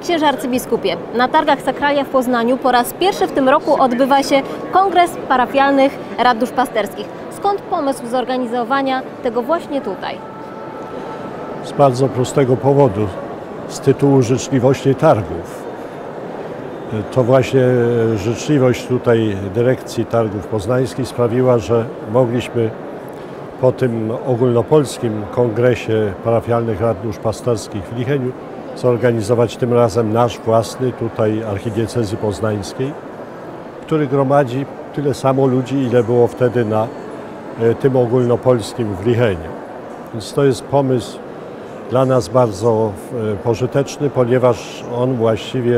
Księże arcybiskupie, na targach Sakralia w Poznaniu po raz pierwszy w tym roku odbywa się Kongres Parafialnych Rad Duszpasterskich. Skąd pomysł zorganizowania tego właśnie tutaj? Z bardzo prostego powodu, z tytułu życzliwości targów. To właśnie życzliwość tutaj dyrekcji targów poznańskich sprawiła, że mogliśmy po tym ogólnopolskim kongresie parafialnych rad duszpasterskich w Licheniu zorganizować tym razem nasz własny tutaj archidiecezji poznańskiej, który gromadzi tyle samo ludzi, ile było wtedy na tym ogólnopolskim w Licheniu. Więc to jest pomysł dla nas bardzo pożyteczny, ponieważ on właściwie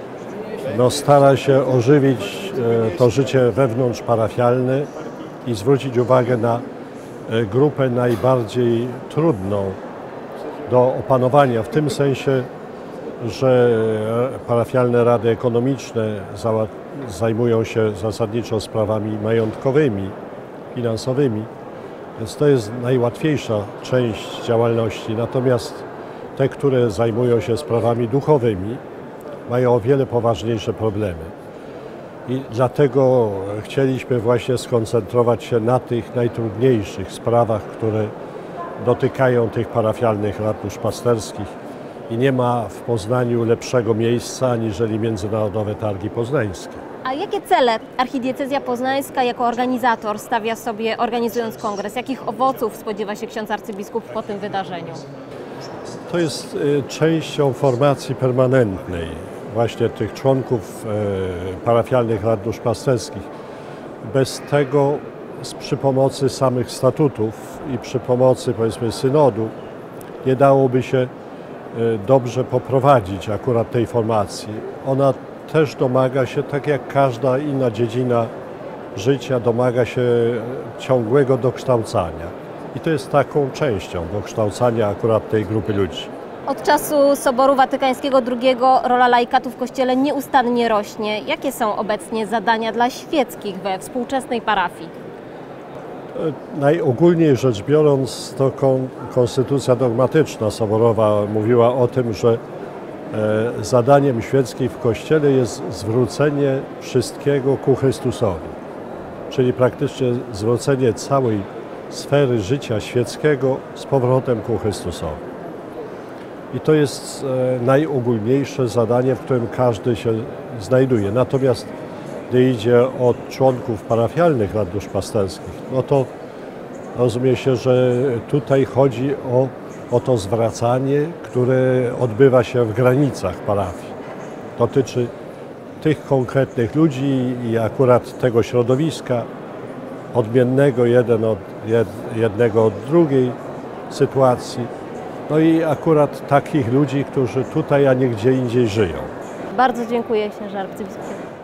stara się ożywić to życie wewnątrzparafialne i zwrócić uwagę na grupę najbardziej trudną do opanowania, w tym sensie, że parafialne rady ekonomiczne zajmują się zasadniczo sprawami majątkowymi, finansowymi, więc to jest najłatwiejsza część działalności. Natomiast te, które zajmują się sprawami duchowymi, mają o wiele poważniejsze problemy. I dlatego chcieliśmy właśnie skoncentrować się na tych najtrudniejszych sprawach, które dotykają tych parafialnych rad duszpasterskich. I nie ma w Poznaniu lepszego miejsca aniżeli Międzynarodowe Targi Poznańskie. A jakie cele archidiecezja poznańska jako organizator stawia sobie, organizując kongres? Jakich owoców spodziewa się ksiądz arcybiskup po tym wydarzeniu? To jest częścią formacji permanentnej właśnie tych członków parafialnych rad duszpasterskich. Bez tego przy pomocy samych statutów i przy pomocy, powiedzmy, synodu nie dałoby się dobrze poprowadzić akurat tej formacji. Ona też domaga się, tak jak każda inna dziedzina życia, domaga się ciągłego dokształcania. I to jest taką częścią dokształcania akurat tej grupy ludzi. Od czasu Soboru Watykańskiego II rola laikatu w Kościele nieustannie rośnie. Jakie są obecnie zadania dla świeckich we współczesnej parafii? Najogólniej rzecz biorąc, to konstytucja dogmatyczna soborowa mówiła o tym, że zadaniem świeckim w Kościele jest zwrócenie wszystkiego ku Chrystusowi. Czyli praktycznie zwrócenie całej sfery życia świeckiego z powrotem ku Chrystusowi. I to jest najogólniejsze zadanie, w którym każdy się znajduje. Natomiast gdy idzie o członków parafialnych rad duszpasterskich, no to rozumie się, że tutaj chodzi o to zwracanie, które odbywa się w granicach parafii. Dotyczy tych konkretnych ludzi i akurat tego środowiska, odmiennego jednego od drugiej sytuacji. No i akurat takich ludzi, którzy tutaj, a nie gdzie indziej żyją. Bardzo dziękuję, księże arcybiskup.